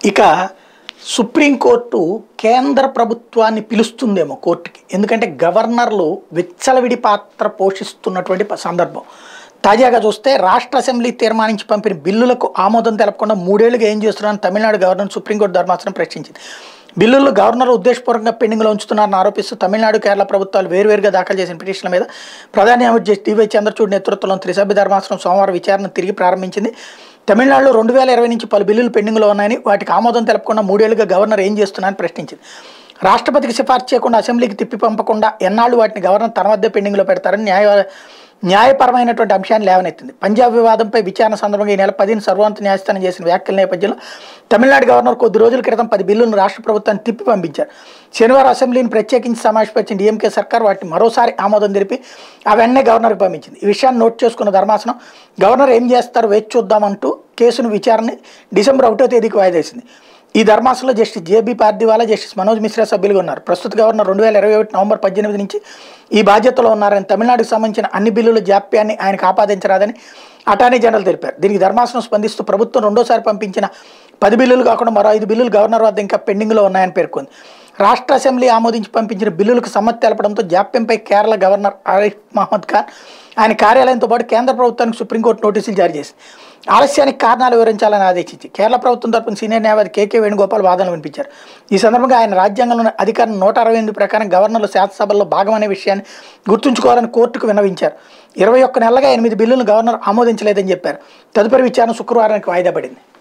ఇక సుప్రీంకోర్టు కేంద్ర ప్రభుత్వాన్ని పిలుస్తుందేమో కోర్టుకి. ఎందుకంటే గవర్నర్లు విచ్చలవిడి పాత్ర పోషిస్తున్నటువంటి సందర్భం. తాజాగా చూస్తే రాష్ట్ర అసెంబ్లీ తీర్మానించి పంపిన బిల్లులకు ఆమోదం తెలపకుండా 3 ఏళ్లుగా ఏం చేస్తున్నారని తమిళనాడు గవర్నర్ సుప్రీంకోర్టు ధర్మాసనం ప్రశ్నించింది. బిల్లులు గవర్నర్ ఉద్దేశపూర్వకంగా పెండింగ్లో ఉంచుతున్నారని ఆరోపిస్తూ తమిళనాడు, కేరళ ప్రభుత్వాలు వేర్వేరుగా దాఖలు చేసిన పిటిషన్ల మీద ప్రధాన న్యాయమూర్తి డివై చంద్రచూడ్ నేతృత్వంలో త్రిసభ్య ధర్మాసనం సోమవారం విచారణ తిరిగి ప్రారంభించింది. తమిళనాడులో 2020 నుంచి పలు బిల్లులు పెండింగ్లో ఉన్నాయని, వాటికి ఆమోదం తెలపకుండా 3 ఏళ్లుగా గవర్నర్ ఏం చేస్తున్నారని ప్రశ్నించింది. రాష్ట్రపతికి సిఫార్సు చేయకుండా అసెంబ్లీకి తిప్పి పంపకుండా ఎన్నాళ్ళు వాటిని గవర్నర్ తన వద్దే పెండింగ్లో పెడతారని న్యాయపరమైనటువంటి అంశాన్ని లేవనెత్తింది. పంజాబ్ వివాదంపై విచారణ సందర్భంగా ఈ నెల 10న సర్వోన్నత న్యాయస్థానం చేసిన వ్యాఖ్యల నేపథ్యంలో తమిళనాడు గవర్నర్ కొద్ది రోజుల క్రితం 10 బిల్లులను రాష్ట్ర ప్రభుత్వాన్ని తిప్పి పంపించారు. శనివారం అసెంబ్లీని ప్రత్యేకించి సమావేశపరిచిన డీఎంకే సర్కార్ వాటిని మరోసారి ఆమోదం తెలిపి అవన్నీ గవర్నర్కి పంపించింది. ఈ విషయాన్ని నోట్ చేసుకున్న ధర్మాసనం గవర్నర్ ఏం చేస్తారో వేచి చూద్దామంటూ కేసును విచారణని డిసెంబర్ 1వ తేదీకి వాయిదా వేసింది. ఈ ధర్మాసనంలో justice JB Pardiwala, justice Manoj Mishra సభ్యులుగా ఉన్నారు. ప్రస్తుత గవర్నర్ 2021 నవంబర్ 18 నుంచి ఈ బాధ్యతలో ఉన్నారని, తమిళనాడుకు సంబంధించిన అన్ని బిల్లుల జాప్యాన్ని ఆయనకు ఆపాదించరాదని అటార్నీ జనరల్ తెలిపారు. దీనికి ధర్మాసనం స్పందిస్తూ ప్రభుత్వం రెండోసారి పంపించిన 10 బిల్లులు కాకుండా మరో 5 బిల్లులు గవర్నర్ వద్ద ఇంకా పెండింగ్లో ఉన్నాయని పేర్కొంది. రాష్ట్ర అసెంబ్లీ ఆమోదించి పంపించిన బిల్లులకు సమ్మతి తెలపడంతో జాప్యంపై కేరళ గవర్నర్ ఆరిఫ్ మహమ్మద్ ఖాన్ ఆయన కార్యాలయంతో పాటు కేంద్ర ప్రభుత్వానికి సుప్రీంకోర్టు నోటీసులు జారీ చేసింది. ఆలస్యానికి కారణాలు వివరించాలని ఆదేశించి కేరళ ప్రభుత్వం తరపున సీనియర్ న్యాయవాది కేకే వేణుగోపాల్ వాదనలు వినిపించారు. ఈ సందర్భంగా ఆయన రాజ్యాంగంలోని అధికారం 168 ప్రకారం గవర్నర్లు శాసనసభల్లో భాగమనే విషయాన్ని గుర్తుంచుకోవాలని కోర్టుకు విన్నవించారు. 21 నెలలుగా 8 బిల్లులను గవర్నర్ ఆమోదించలేదని చెప్పారు. తదుపరి విచారణ శుక్రవారానికి వాయిదా పడింది.